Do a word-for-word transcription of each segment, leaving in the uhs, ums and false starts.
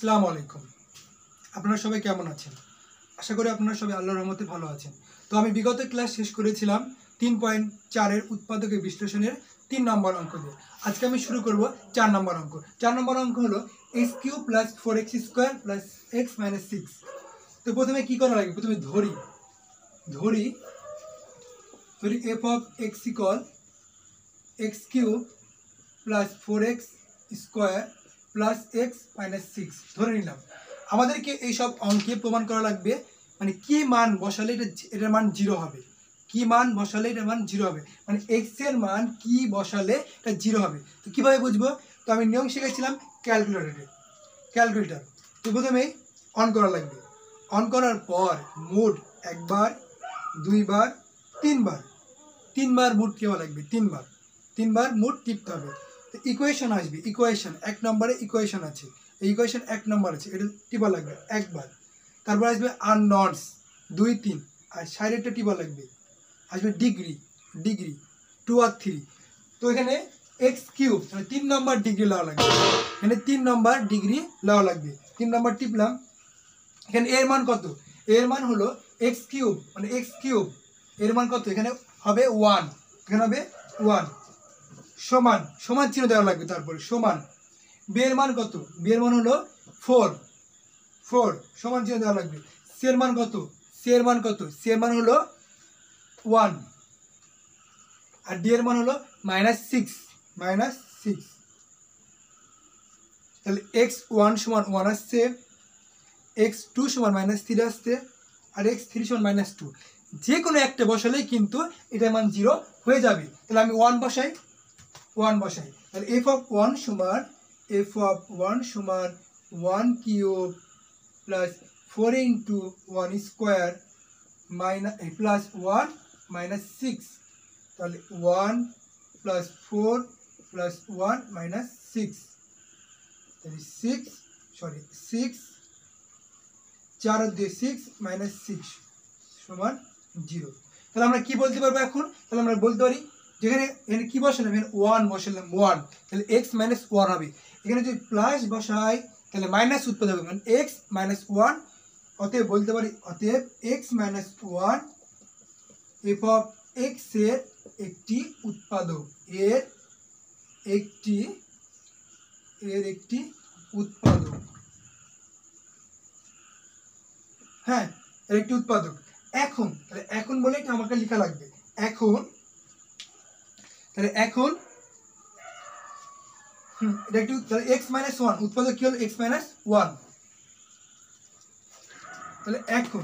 আসসালামু আলাইকুম। আপনারা সবাই কেমন আছেন? আশা করি আপনারা সবাই আল্লাহর রহমতে ভালো আছেন। তো আমি বিগত ক্লাস শেষ করেছিলাম তিন পয়েন্ট চারের উৎপাদকের বিশ্লেষণের তিন নম্বর অঙ্ক দিয়ে। আজকে আমি শুরু করব চার নম্বর অঙ্ক। চার নম্বর অঙ্ক হলো X cube plus four X square plus X minus six. তো প্রথমে কী করা লাগবে? প্রথমে ধরি ধরি ধরি F of X equal X cube plus four X square plus X minus six ধরে নিলাম। আমাদেরকে এইসব অঙ্কে প্রমাণ করা লাগবে মানে কি মান বসালে এটা এটার মান জিরো হবে, কি মান বসালে এটার মান জিরো হবে, মানে এক্স এর মান কি বসালে এটা জিরো হবে। তো কীভাবে বুঝবো? তো আমি নিয়ম শিখেছিলাম ক্যালকুলেটরে ক্যালকুলেটার তো প্রথমেই অন করা লাগবে। অন করার পর মোড একবার দুইবার তিনবার তিনবার মোড কেওয়া লাগবে, তিনবার তিনবার মোড টিপতে হবে। তো ইকুয়েশন আসবে, ইকুয়েশন এক নম্বরে ইকুয়েশন আছে, এই ইকুয়েশন এক নম্বর আছে, এটা টিপা লাগবে একবার। তারপর আসবে আননটস দুই তিন, আর সাইডেরটা টিপা লাগবে। আসবে ডিগ্রি ডিগ্রি টু আর থ্রি। তো এখানে এক্স কিউব মানে তিন নম্বর ডিগ্রি লওয়া লাগবে, এখানে তিন নম্বর ডিগ্রি লওয়া লাগবে। তিন নম্বর টিপলাম। এখানে এর মান কত? এর মান হলো এক্স কিউব মানে এক্স কিউব এর মান কত? এখানে হবে ওয়ান, এখানে হবে ওয়ান সমান সমান চিহ্ন দেওয়া লাগবে। তারপরে সমান বিয়ের মান কত? বিয়ের মান হলো ফোর ফোর সমান চিহ্ন দেওয়া লাগবে। সি এর মান কত? সি এর মান কত? সি এর মান হলো ওয়ান, আর ডি এর মান হলো মাইনাস সিক্স মাইনাস সিক্স। তাহলে এক্স ওয়ান সমান ওয়ান আসছে, এক্স টু সমান মাইনাস থ্রি আসছে, আর এক্স থ্রি সমান মাইনাস টু। যে কোনো একটা বসালেই কিন্তু এটার মান জিরো হয়ে যাবে। তাহলে আমি ওয়ান বসাই ওয়ান বসাই তাহলে এফ অফ ওয়ান সমান এফ অফ ওয়ান সমান one cube plus four into one square minus plus one minus six. তাহলে one plus four plus one minus six, তাহলে সিক্স সরি সিক্স চার দিয়ে সিক্স মাইনাস সিক্স সমান zero. তাহলে আমরা কি বলতে পারবো এখন? তাহলে আমরা বলতে পারি যেখানে এখানে কী বসালাম? এখানে ওয়ান বসালাম ওয়ান, তাহলে এক্স মাইনাস ওয়ান হবে। এখানে যদি প্লাস বসাই তাহলে মাইনাস উৎপাদ হবে, মানে এক্স মাইনাস ওয়ান। অতএব বলতে পারি অতএব X minus one F of X এর একটি উৎপাদক, এর একটি এর একটি উৎপাদক হ্যাঁ এর একটি উৎপাদক। এখন তাহলে এখন বলে এটা আমাকে লেখা লাগবে। এখন তাহলে এখন হুম এটা একটু তাহলে এক্স মাইনাস ওয়ান উৎপাদক কি হলো? X minus one. তাহলে এখন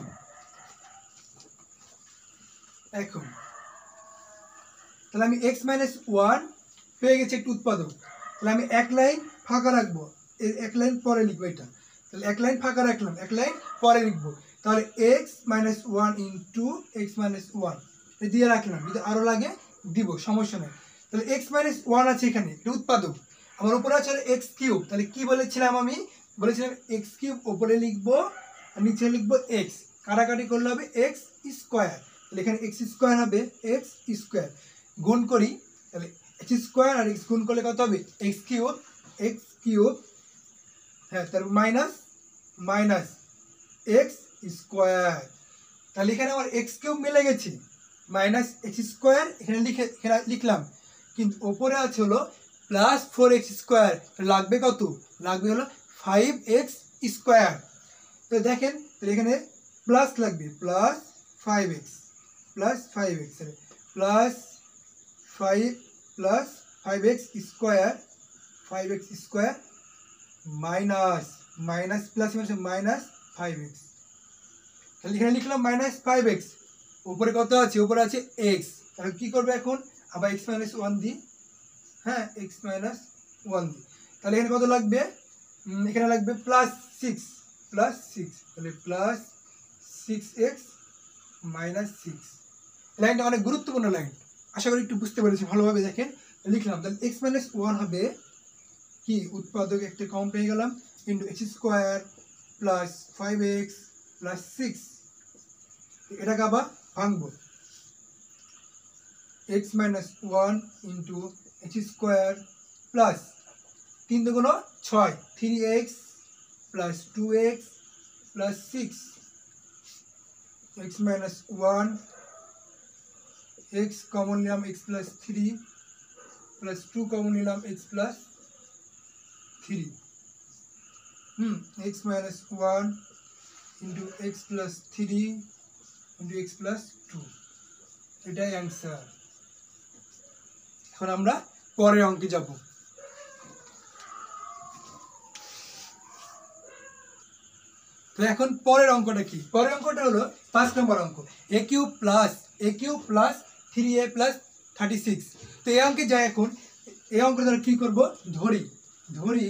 এখন তাহলে আমি এক্স মাইনাস ওয়ান পেয়ে গেছি একটু উৎপাদক। তাহলে আমি এক লাইন ফাঁকা রাখবো, এক লাইন পরে লিখবো এটা। তাহলে এক লাইন ফাঁকা রাখলাম, এক লাইন পরে লিখবো। তাহলে X minus one into X minus one দিয়ে রাখলাম, যদি আরও লাগে দিব, সমস্যা নেই। তাহলে এক্স মাইনাস ওয়ান আছে এখানে এটা উৎপাদক, আমার উপরে আছে এক্স কিউব। তাহলে কি বলেছিলাম আমি? বলেছিলাম এক্স কিউব ওপরে লিখবো আর নিচে লিখবো এক্স, কাটাকাটি করলে হবে এক্স স্কোয়ার। তাহলে এখানে এক্স স্কোয়ার হবে এক্স স্কোয়ার, গুণ করি তাহলে এক্স স্কোয়ার আর এক্স গুণ করলে কত হবে? এক্স কিউব এক্স কিউব হ্যাঁ তারপর মাইনাস মাইনাস এক্স স্কোয়ার। তাহলে এখানে আমার এক্স কিউব মিলে গেছে, মাইনাস এক্স স্কোয়ার এখানে লিখে এখানে লিখলাম, কিন্তু ওপরে আছে হলো প্লাস ফোর এক্স স্কোয়ার। লাগবে কত? লাগবে হলো ফাইভ এক্স স্কোয়ার। তো দেখেন তাহলে এখানে প্লাস লাগবে, plus five X plus five X plus five plus five X square five X square minus minus plus minus five X. তাহলে এখানে লিখলাম মাইনাস ফাইভ এক্স, উপরে কত আছে? উপরে আছে এক্স। তাহলে কী করবে এখন? আবার এক্স মাইনাস ওয়ান দিই, হ্যাঁ এক্স মাইনাস ওয়ান দিই। তাহলে এখানে কত লাগবে? এখানে লাগবে প্লাস সিক্স প্লাস সিক্স তাহলে plus six X minus six. লাইনটা অনেক গুরুত্বপূর্ণ লাইন, আশা করি একটু বুঝতে পেরেছি ভালোভাবে। দেখেন লিখলাম তাহলে এক্স মাইনাস ওয়ান হবে কি? উৎপাদক একটা কম পেয়ে গেলাম, into X square plus five X plus six. এটাকে আবার ভাঙবো, X minus one into X square plus তিন দুগুণ ছয় three X plus two X plus six, X minus one, X common নিলাম X plus three, plus two common নিলাম X plus three, hmm X minus one into X plus three into X plus two, এটাই answer. এখন আমরা পরের অঙ্কে যাব। তো এখন পরের অঙ্কটা কি? পরের অঙ্কটা হলো পাঁচ নম্বর অঙ্ক, A cube plus A cube plus three A plus thirty six. তো এই অঙ্কে যাই, এখন এই অঙ্ক দ্বারা কী করবো, ধরি ধরি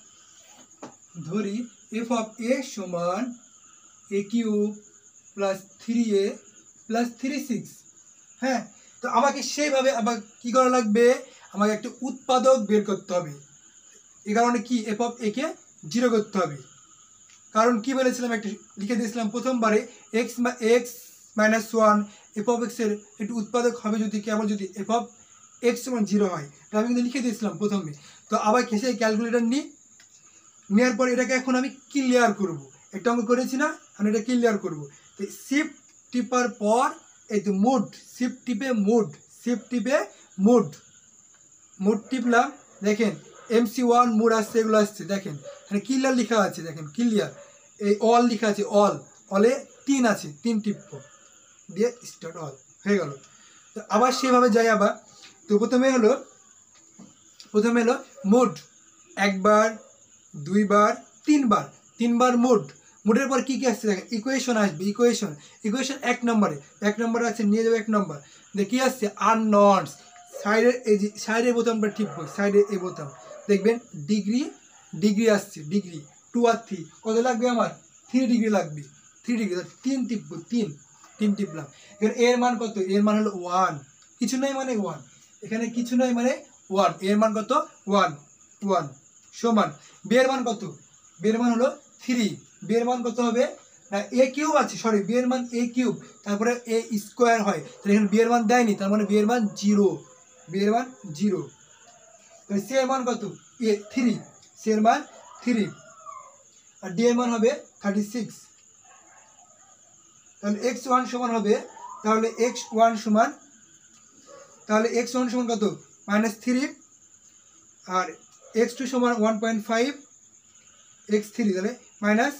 ধরি এফ অফ এ সমান A cube plus three A plus three six. হ্যাঁ, তো আমাকে সেইভাবে আবার কী করা লাগবে, আমাকে একটা উৎপাদক বের করতে হবে। এই কারণে কি এফ অফ এ কে জিরো করতে হবে। কারণ কি বলেছিলাম, একটা লিখে দিয়েছিলাম প্রথমবারে, X X minus one F of এক্সের একটু উৎপাদক হবে যদি কেবল যদি এফ অফ এক্স সমান জিরো হয়। এটা আমি কিন্তু লিখে দিয়েছিলাম প্রথমে। তো আবার খেসে ক্যালকুলেটার নিই, নেওয়ার পর এটাকে এখন আমি ক্লিয়ার করব। একটা অঙ্ক করেছি না, আমি এটা ক্লিয়ার করব। তো শিফট টিপার পর এই তো মুড, শিফট টিপে মুড, শিফট টিপে মুড, মুড টিপলাম, দেখেন এমসি ওয়ান মুড আসছে, এগুলো আসছে, দেখেন এখানে ক্লিয়ার লেখা আছে, দেখেন ক্লিয়ার, এই অল লেখা আছে, অল, অলে তিন আছে, তিন টিপব দিয়ে স্টার্ট অল হয়ে গেল। তো আবার সেভাবে যাই আবার। তো প্রথমে হলো প্রথমে হলো মুড, একবার দুইবার তিনবার, তিনবার মুড, মুডের পর কী কী আসছে দেখেন, ইকুয়েশন আসবে, ইকুয়েশন ইকুয়েশন এক নম্বরে, এক নম্বরে আছে, নিয়ে যাবে এক নম্বর, দেখি আসছে আননটস, সাইডের এই যে সাইডের বোতামটা টিপব, সাইডে এই বোতাম দেখবেন ডিগ্রি, ডিগ্রি আসছে, ডিগ্রি টু আর থ্রি, কত লাগবে আমার, থ্রি ডিগ্রি লাগবে, থ্রি ডিগ্রি, তিন টিপব, তিন তিন টিপলাম। এবার এর মান কত, এর মান হলো ওয়ান, কিছু নাই মানে ওয়ান, এখানে কিছু নাই মানে ওয়ান, এর মান কত ওয়ান, ওয়ান সমান বের মান কত, বের মান হলো থ্রি, বের মান কত হবে না, এ কিউব আছে, সরি বের মান এ কিউব, তারপরে এ স্কোয়ার হয়, তাহলে এখানে বিয়ের মান দেয়নি, তার মানে বিয়ের মান জিরো, বিয়ের মান জিরো। তাহলে সি এর মান কত, এ থ্রি, সি এর মান থ্রি, আর ডি এর মান হবে থার্টি সিক্স। তাহলে এক্স ওয়ান সমান হবে, তাহলে এক্স ওয়ান সমান, তাহলে এক্স ওয়ান সমান কত মাইনাস থ্রি, আর এক্স টু সমান one point five, x three তাহলে মাইনাস,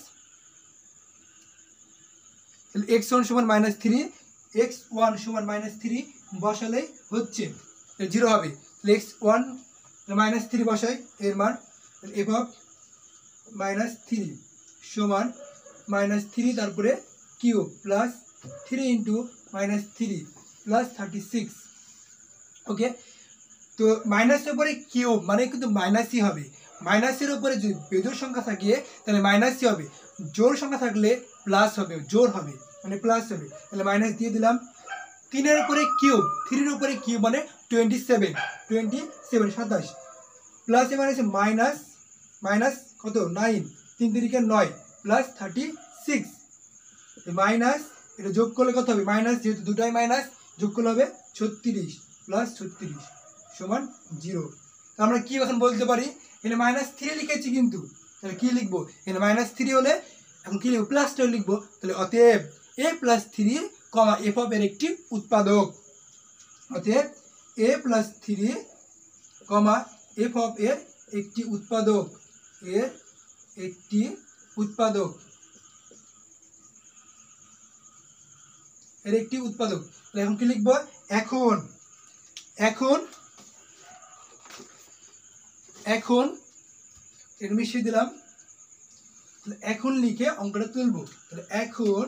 তাহলে এক্স ওয়ান সমান মাইনাস থ্রি, এক্স ওয়ান সমান মাইনাস থ্রি বসালেই হচ্ছে জিরো হবে। তাহলে এক্স ওয়ান মাইনাস থ্রি বসাই, এর মান এফ অফ মাইনাস থ্রি সমান মাইনাস থ্রি, তারপরে cube plus three into minus three plus thirty six. Okay, তো মাইনাসের উপরে কিউব মানে কিন্তু মাইনাসই হবে, মাইনাসের উপরে যদি বেজোড় সংখ্যা থাকে তাহলে মাইনাসই হবে, জোড় সংখ্যা থাকলে প্লাস হবে, জোড় হবে মানে প্লাস হবে। তাহলে মাইনাস দিয়ে দিলাম, তিনের উপরে কিউব, থ্রির উপরে কিউব মানে টোয়েন্টি সেভেন, টোয়েন্টি সেভেন সাতাশ, প্লাস এ মানে মাইনাস, মাইনাস কত নাইন, তিন তিরিকে নয়, প্লাস থার্টি সিক্স, মাইনাস এটা যোগ করলে কত হবে, মাইনাস যেহেতু দুটাই মাইনাস, যোগ করলে হবে ছত্রিশ, প্লাস ছত্রিশ সমান জিরো। আমরা কি এখন বলতে পারি, এখানে মাইনাস থ্রি লিখেছি কিন্তু, তাহলে কি লিখবো, এখানে মাইনাস থ্রি হলে এখন কি লিখবো, প্লাসটা লিখবো। তাহলে অতএব a plus three comma F of এর একটি উৎপাদক, অতএব a plus three comma F of এর একটি উৎপাদক, এর একটি উৎপাদক, এর একটি উৎপাদক। এখন কি লিখবো, এখন এখন এখন এর মিশিয়ে দিলাম, এখন লিখে অঙ্কটা তুলবো। তাহলে এখন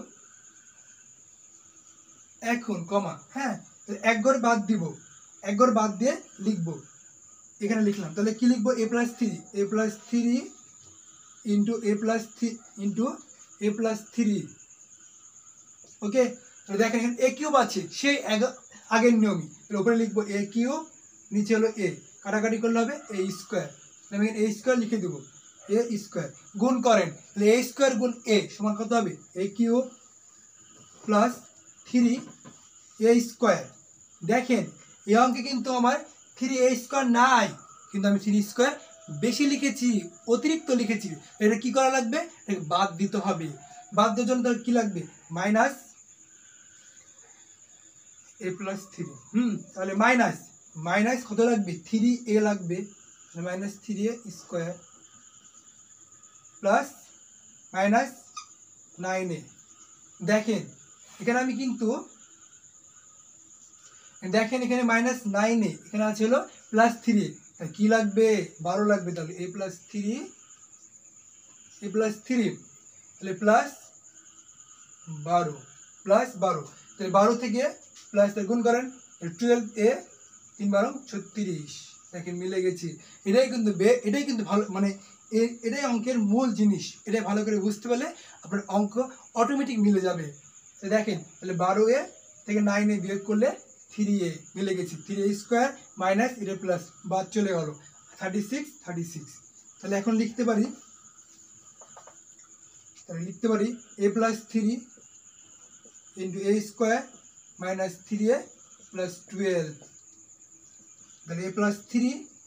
এখন কমা, হ্যাঁ এক ঘর বাদ দিব, এক ঘর বাদ দিয়ে লিখবো, এখানে লিখলাম। তাহলে কি লিখবো, a plus three, A plus three into a plus three into a plus three. Okay, তাহলে দেখেন এখানে এ কিউব আছে, সেই আগের নিয়মই, এর উপরে লিখবো এ কিউব, নিচে হলো এ, কাটাকাটি করলে হবে এ স্কোয়ার, আমি এ স্কোয়ার লিখে দেবো, এ স্কোয়ার গুণ করেন, তাহলে এ স্কোয়ার গুণ এ সমান কত হবে, a cube plus three a square. দেখেন এই অঙ্কে কিন্তু আমার থ্রি এ স্কোয়ার নাই, কিন্তু আমি থ্রি স্কোয়ার বেশি লিখেছি, অতিরিক্ত লিখেছি, এটা কি করা লাগবে, এটাকে বাদ দিতে হবে। বাদ দেওয়ার জন্য তাহলে কি লাগবে, minus a plus three. Hmm তাহলে মাইনাস মাইনাস কত লাগবে, থ্রি এ লাগবে, minus three a square plus minus nine a. দেখেন এখানে আমি কিন্তু দেখেন এখানে মাইনাস নাইন এ, এখানে আছে হলো প্লাস থ্রি, কি লাগবে, বারো লাগবে। তাহলে a plus three A plus three তাহলে প্লাস বারো প্লাস বারো, তাহলে বারো থেকে প্লাস গুণ করেন, টুয়েলভ এ তিন বারো ছত্রিশ। দেখেন মিলে গেছি। এটাই কিন্তু বে এটাই কিন্তু ভালো, মানে এটাই অঙ্কের মূল জিনিস। এটাই ভালো করে বুঝতে পারলে আপনার অঙ্ক অটোমেটিক মিলে যাবে। দেখেন তাহলে বারো এ থেকে নাইন এ বিয়োগ করলে থ্রি এ মিলে গেছি, থ্রি এ স্কোয়ার মাইনাস এটা প্লাস বাদ চলে গেল, থার্টি সিক্স থার্টি সিক্স। তাহলে এখন লিখতে পারি, তাহলে লিখতে পারি a plus three into a square minus three A plus twelve. তাহলে a plus three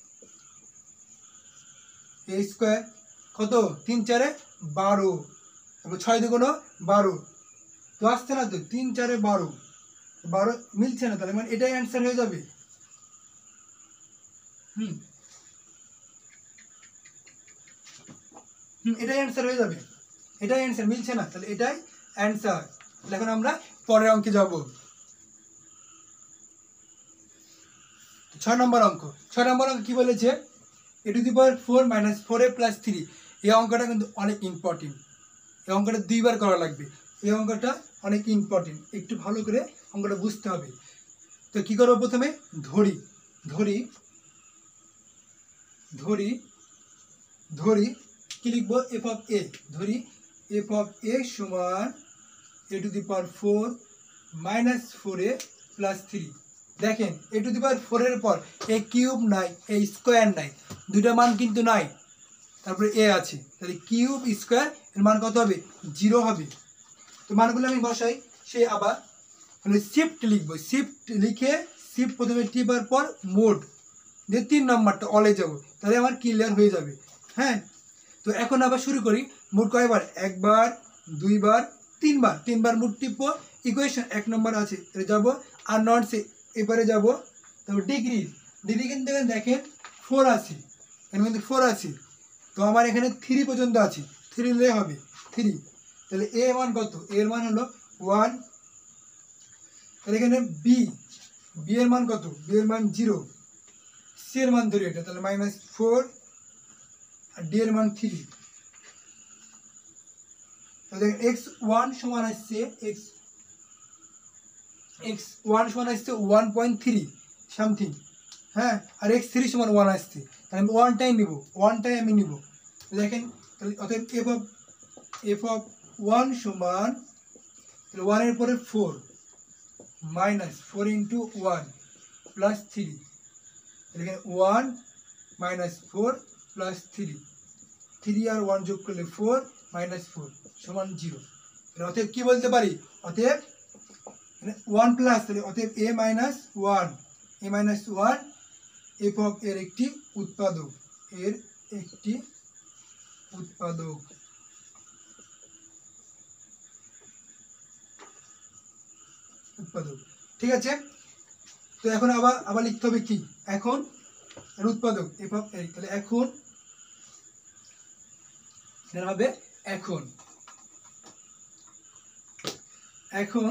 a square কত, তিন চারে বারো, তারপর ছয় দুগুণ বারো, তো আসছে না তো, তিন চারে বারো, বারো মিলছে না, তাহলে মানে এটাই অ্যান্সার হয়ে যাবে। হুম হুম এটাই অ্যান্সার হয়ে যাবে, এটাই অ্যান্সার, মিলছে না, তাহলে এটাই অ্যান্সার। তাহলে এখন আমরা পরের অঙ্কে যাব। ছয় নম্বর অঙ্ক, ছয় নম্বর অঙ্ক কি বলেছে, a to the power four minus four a plus three. এই অঙ্কটা কিন্তু অনেক ইম্পর্টেন্ট, এই অঙ্কটা দুইবার করা লাগবে, এই অঙ্কটা অনেক ইম্পর্টেন্ট, একটু ভালো করে অঙ্কটা বুঝতে হবে। তো কি করবো, প্রথমে ধরি ধরি ধরি ধরি কি লিখবো, এফ অফ এ, ধরি এফ অফ এ সমান a to the power four minus four a plus three. দেখেন এ টু দি পাওয়ার ফোরের পর এ কিউব নাই, এ স্কোয়ার নাই, দুইটা মান কিন্তু নাই, তারপরে এ আছে, তাহলে কিউব স্কোয়ার এর মান কত হবে, জিরো হবে। তো মানগুলো আমি বসাই, সে আবার হলে শিফট লিখবো, শিফট লিখে শিফট প্রথমে টিপার পর মোড দিয়ে তিন নম্বরটা অলে যাব, তাহলে আমার ক্লিয়ার হয়ে যাবে। হ্যাঁ তো এখন আবার শুরু করি, মোড কয়বার, একবার দুইবার তিনবার, তিনবার মোড টিপবো, ইকুয়েশন এক নম্বর আছে এটা যাবো, আর নট সে এবারে যাব, তারপর ডিগ্রি ডিগ্রি কিন্তু দেখেন ফোর আছে, এখানে কিন্তু ফোর আছে, তো আমার এখানে থ্রি পর্যন্ত আছে, থ্রি নিলে হবে থ্রি, তাহলে এ মান কত, এর মান হলো ওয়ান, তাহলে এখানে বি বি এর মান কত, বি এর মান জিরো, সি এর মান ধরি এটা, তাহলে মাইনাস ফোর, আর ডি এর মান থ্রি। তাহলে এক্স ওয়ান সমান আসছে এক্স এক্স ওয়ান সমান আসছে ওয়ান পয়েন্ট থ্রি সামথিং, হ্যাঁ, আর এক্স থ্রি সমান ওয়ান আসছে, তাহলে আমি ওয়ানটাই নিব, ওয়ানটাই আমি নিব। দেখেন তাহলে অতএব F of F of one সমান, তাহলে ওয়ানের পরে four minus four into one plus three, এখানে one minus four plus three, three আর ওয়ান যোগ করলে ফোর মাইনাস ফোর সমান জিরো। অতএব কি বলতে পারি, অতএব ওয়ান প্লাস, তাহলে অতএব a minus one a minus one F of এর একটি উৎপাদক, এর একটি উৎপাদক। উৎপাদক ঠিক আছে। তো এখন আবার আবার লিখতে হবে কি, এখন এর উৎপাদক এফ অফ এ, তাহলে এখন এটা হবে এখন এখন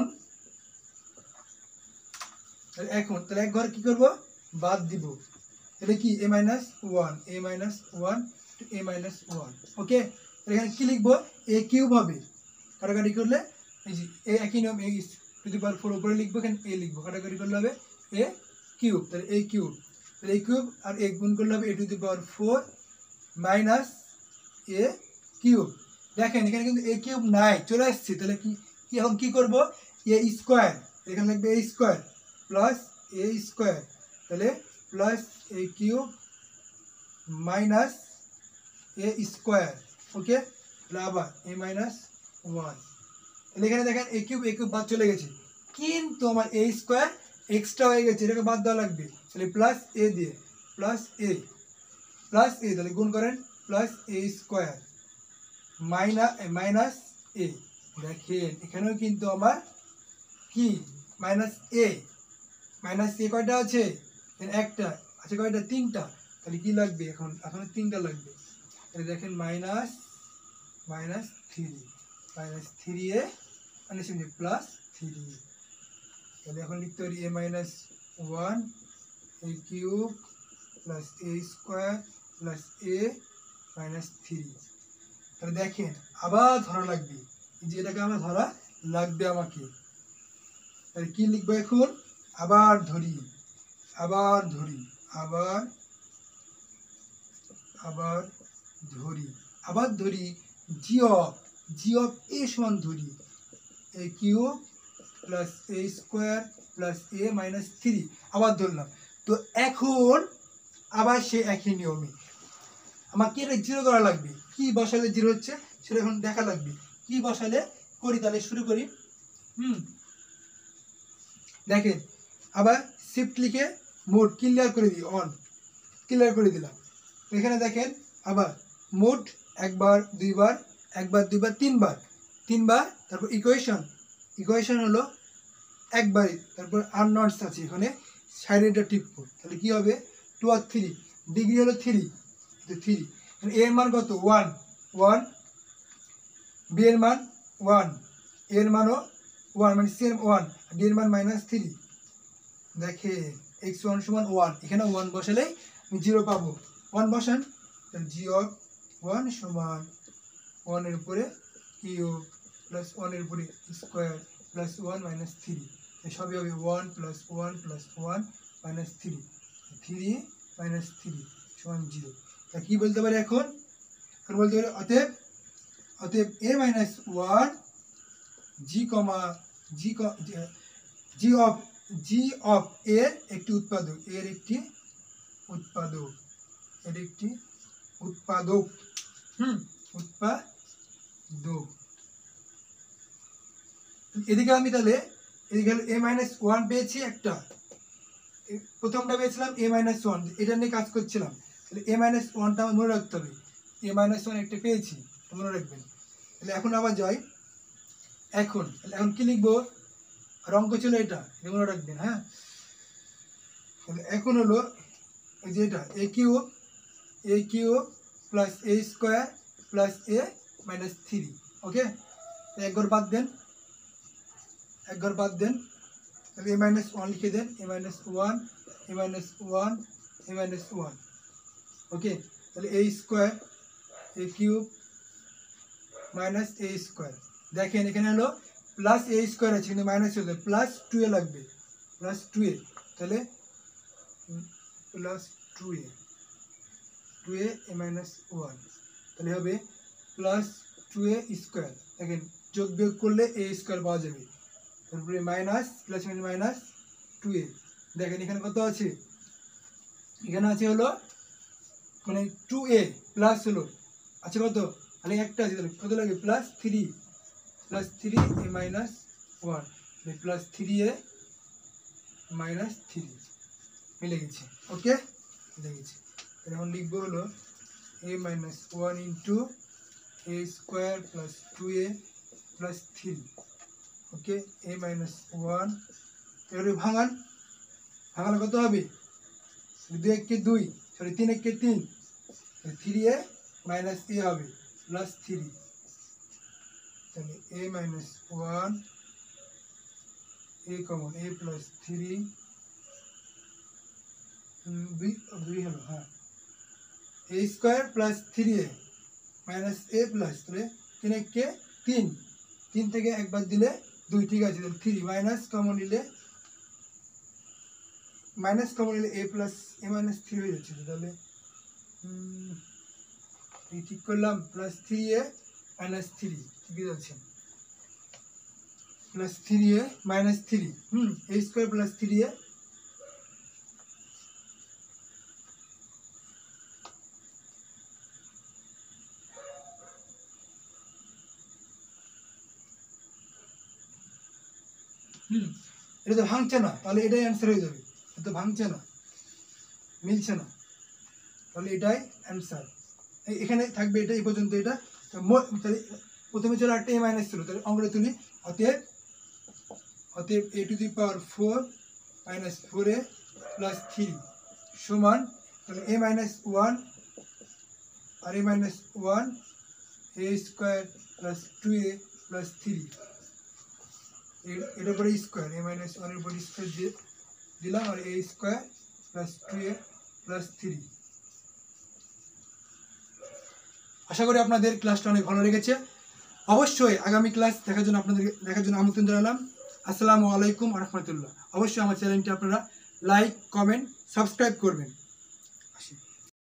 এখন তাহলে এক ঘর কি করব, বাদ দিব, এটা কি a minus one a minus one a minus one. Okay, এখানে কি লিখবো, এ কিউব হবে, কাটাকাটি করলে এই যে এ একই নিয়ম, এই টু দি পাওয়ার ফোর উপরে লিখবো, এখানে এ লিখবো, কাটাকাটি করলে হবে এ কিউব, তাহলে এ কিউব, তাহলে এ কিউব আর এ গুণ করলে হবে a to the power four minus a cube. দেখেন এখানে কিন্তু এ কিউব নাই, চলে আসছে, তাহলে কি কি এখন কি করবো, এ স্কোয়ার, এখানে লাগবে a square plus a square, তাহলে plus a cube minus a square. Okay, তাহলে আবার এ মাইনাস ওয়ান, তাহলে এখানে দেখেন এ কিউব এ কিউব বাদ চলে গেছে, কিন্তু আমার এ স্কোয়ার এক্সট্রা হয়ে গেছে, এটাকে বাদ দেওয়া লাগবে, তাহলে প্লাস এ দিয়ে প্লাস এ প্লাস এ, তাহলে গুণ করেন plus a square minus minus a. দেখেন এখানেও কিন্তু আমার কি মাইনাস এ, মাইনাস এ কয়টা আছে একটা আছে, কয়টা তিনটা, তাহলে কি লাগবে এখন এখন তিনটা লাগবে। তাহলে দেখেন minus minus three minus three a মানে প্লাস থ্রি। তাহলে এখন লিখতে পারি a minus one a cube plus a square plus a minus three. তাহলে দেখেন আবার ধরা লাগবে, যে এটাকে আমরা ধরা লাগবে আমাকে। তাহলে কি লিখবো এখন, আবার ধরি আবার ধরি আবার আবার ধরি আবার ধরি জি অফ জি অফ এ সমান ধরি a cube plus a square plus a minus three, আবার ধরলাম। তো এখন আবার সে একই নিয়মে আমাকে এটা জিরো করা লাগবে। কি বসালে জিরো হচ্ছে সেটা এখন দেখা লাগবে, কি বসালে করি। তাহলে শুরু করি। হুম দেখেন আবার শিফট লিখে মোড ক্লিয়ার করে দিই, অন ক্লিয়ার করে দিলাম। এখানে দেখেন আবার মোড একবার দুইবার একবার দুইবার তিনবার তিনবার তারপর ইকুয়েশন ইকুয়েশন হলো একবারই, তারপর আর নটস আছে এখানে সাইডে টিপবো। তাহলে কি হবে টু আর থ্রি, ডিগ্রি হলো থ্রি থ্রি, এ এর মান কত ওয়ান ওয়ান, বি এর মান ওয়ান, এর মানও ওয়ান মানে সেম ওয়ান, ডি এর মান মাইনাস থ্রি। দেখে এক্স ওয়ান সমান ওয়ান, এখানে ওয়ান বসালেই আমি জিরো পাবো। ওয়ান বসান, জি অফ ওয়ান সমান ওয়ানের উপরে কিউ প্লাস ওয়ানের উপরে square plus one minus three, সবই হবে one plus one plus one minus three, three minus three সমান জিরো। তা কী বলতে পারি এখন, এখন বলতে পারি অতএব অতএব a minus one G comma G G of G of এর একটি উৎপাদক, এর একটি উৎপাদক এর একটি উৎপাদক হুম উৎপাদক। এদিকে আমি তাহলে এদিকে এ মাইনাস ওয়ান পেয়েছি একটা, প্রথমটা পেয়েছিলাম এ মাইনাস ওয়ান, এটা নিয়ে কাজ করছিলাম। তাহলে এ মাইনাস ওয়ানটা আমার মনে রাখতে হবে, এ মাইনাস ওয়ান একটা পেয়েছি মনে রাখবেন। তাহলে এখন আবার যাই, এখন এখন কি লিখবো, আর অঙ্ক ছিল এটা এটা মনে রাখবেন। হ্যাঁ তাহলে এখন হলো এই যে এটা a cube a cube plus a square plus a minus three. Okay এক ঘর বাদ দেন, এক ঘর বাদ দেন, তাহলে এ মাইনাস ওয়ান লিখে দেন, a minus one a minus one a minus one. Okay তাহলে a square a cube minus a square. দেখেন এখানে হলো প্লাস এ স্কোয়ার আছে কিন্তু মাইনাস হয়ে প্লাস টু এ লাগবে, প্লাস টু এ, তাহলে plus two a two a a minus one, তাহলে হবে প্লাস টু এ স্কোয়ার। দেখেন যোগ বিয়োগ করলে এ স্কোয়ার পাওয়া যাবে, তারপরে minus plus minus two a. দেখেন এখানে কত আছে, এখানে আছে হলো মানে টু এ প্লাস হলো আছে কত, তাহলে একটা আছে, তাহলে কত লাগে plus three plus three a minus one, plus three a minus three মিলে গেছে। ওকে মিলে গেছে। এখন লিখবো হলো a minus one into a square plus two a plus three. Okay a minus one, এবারে ভাঙান, ভাঙালে কত হবে দুই এককে দুই সরি তিন এককে তিন, থ্রি এ মাইনাস এ হবে প্লাস থ্রি, তাহলে a minus one a common a plus three দুই দুই হলো। হ্যাঁ a square plus three a minus a plus তিন এককে তিন, তিন থেকে একবার দিলে দুই, ঠিক আছে। তাহলে থ্রি মাইনাস কমন নিলে মাইনাস কমন নিলে a plus a minus three হয়ে যাচ্ছে, তাহলে ঠিক করলাম plus three a minus three, ঠিকই যাচ্ছে plus three a minus three hmm a square plus three a hmm এটা তো ভাঙছে না, তাহলে এটাই অ্যান্সার হয়ে যাবে, এটা তো ভাঙছে না মিলছে না। তাহলে এটাই অ্যান্সার। এখানে থাকবে এটা এই পর্যন্ত। এটা তাহলে প্রথমে ছিল একটা এ মাইনাস ছিল, তাহলে অঙ্কটা তুলি। অতএব অতএব a to the power four minus four a plus three সমান, তাহলে এ মাইনাস ওয়ান আর a minus one a square plus two a plus three, এটার পরে স্কোয়ার এ মাইনাস ওয়ানের উপর স্কোয়ার দিয়ে দিলাম আর a square plus two a plus three. আশা করি আপনাদের ক্লাসটা অনেক ভালো লেগেছে। অবশ্যই আগামী ক্লাস দেখার জন্য আপনাদের দেখার জন্য আমন্ত্রণ জানালাম। আসসালামু আলাইকুম ওয়া রাহমাতুল্লাহ। অবশ্যই আমার চ্যানেলটি আপনারা লাইক, কমেন্ট, সাবস্ক্রাইব করবেন।